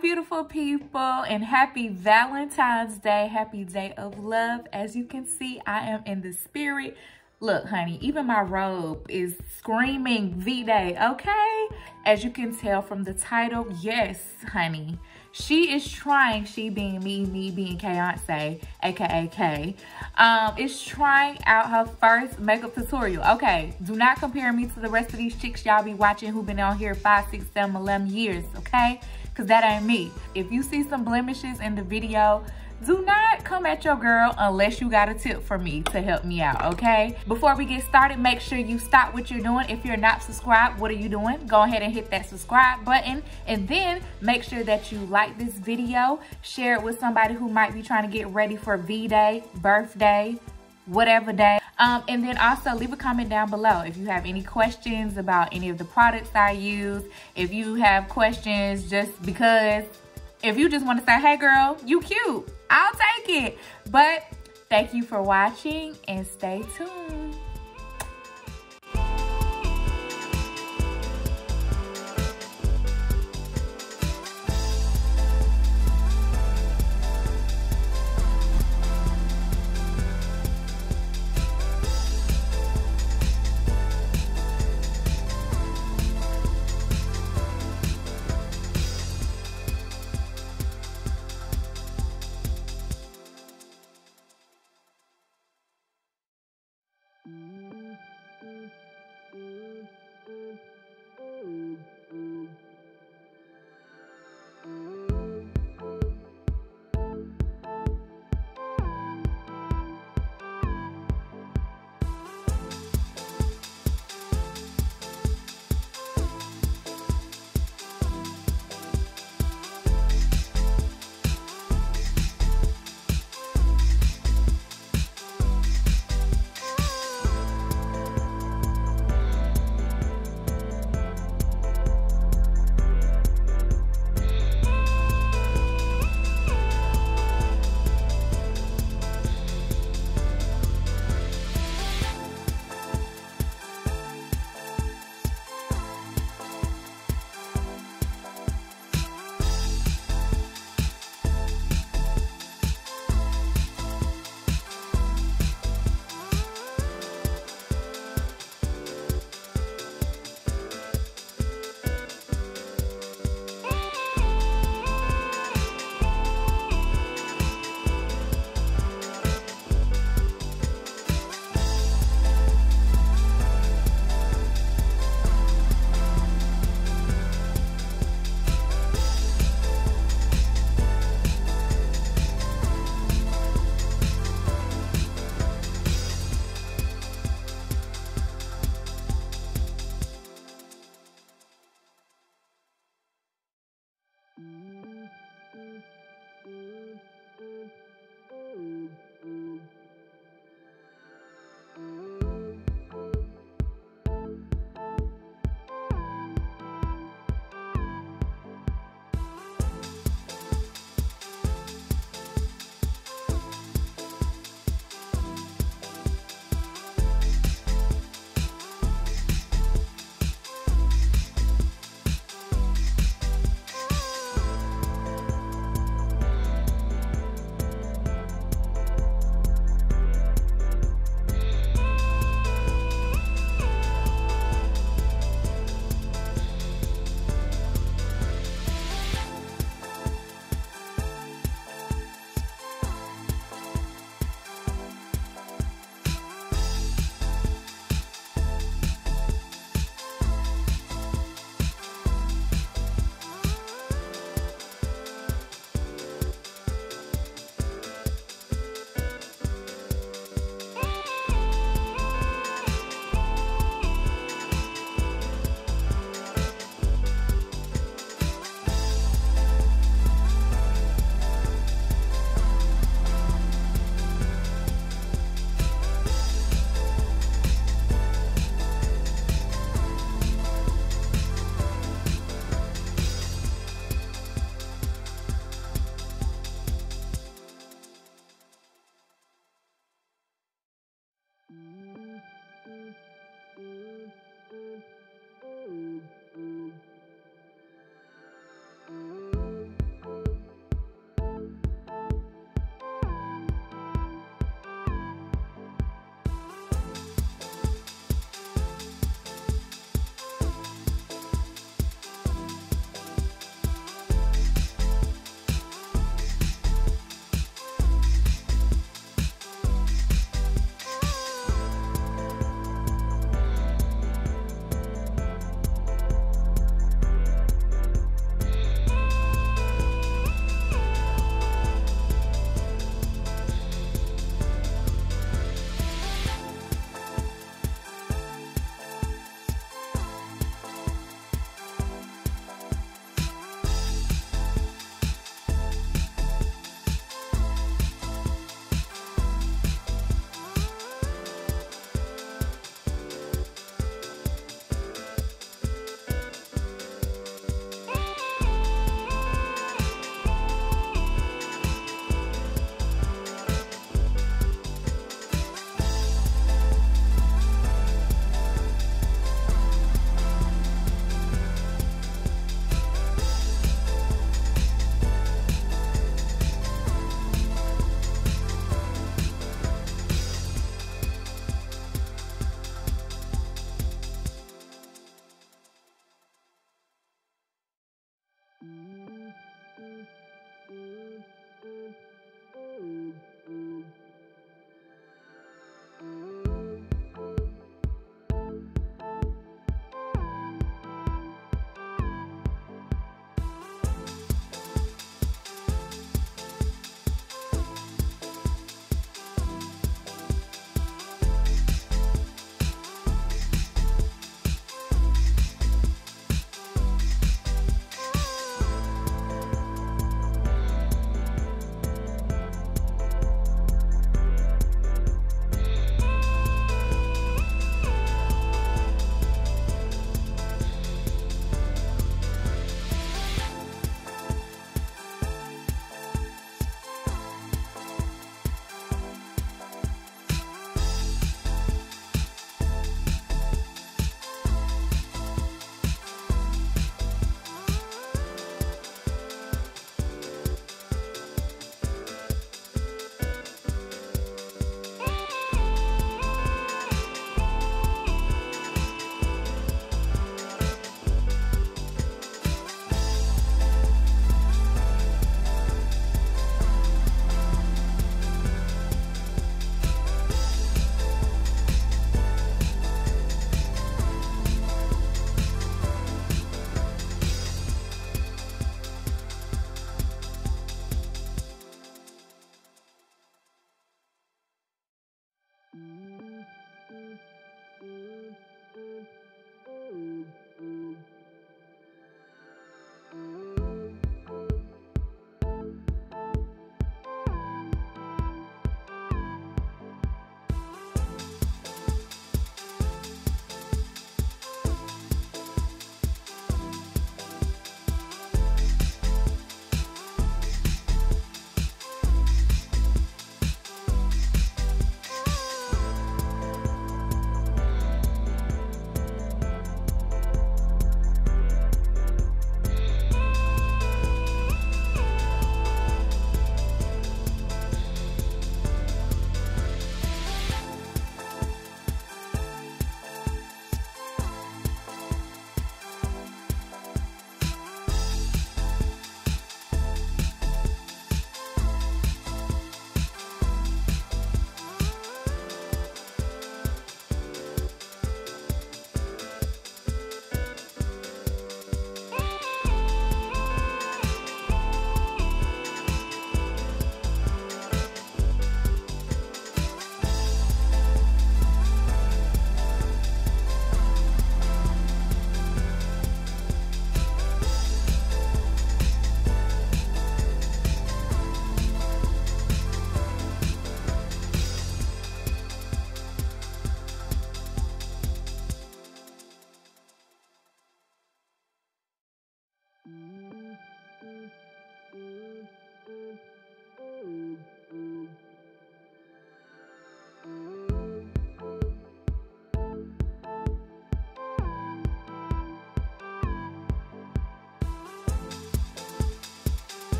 beautiful people, and happy Valentine's Day. Happy day of love. As you can see, I am in the spirit. Look, honey, even my robe is screaming V-Day, okay? As you can tell from the title, yes, honey. She is trying, she being me being Kayonce, aka Kay, is trying out her first makeup tutorial. Okay, do not compare me to the rest of these chicks y'all be watching who been on here 5, 6, 7, 11 years, okay? Because that ain't me. If you see some blemishes in the video, do not come at your girl unless you got a tip for me to help me out, okay? Before we get started, make sure you stop what you're doing. If you're not subscribed, what are you doing? Go ahead and hit that subscribe button, and then make sure that you like this video, share it with somebody who might be trying to get ready for V-Day, birthday, whatever day. And then also leave a comment down below if you have any questions about any of the products I use. If you have questions just because, if you just want to say, hey girl, you cute, I'll take it. But thank you for watching and stay tuned.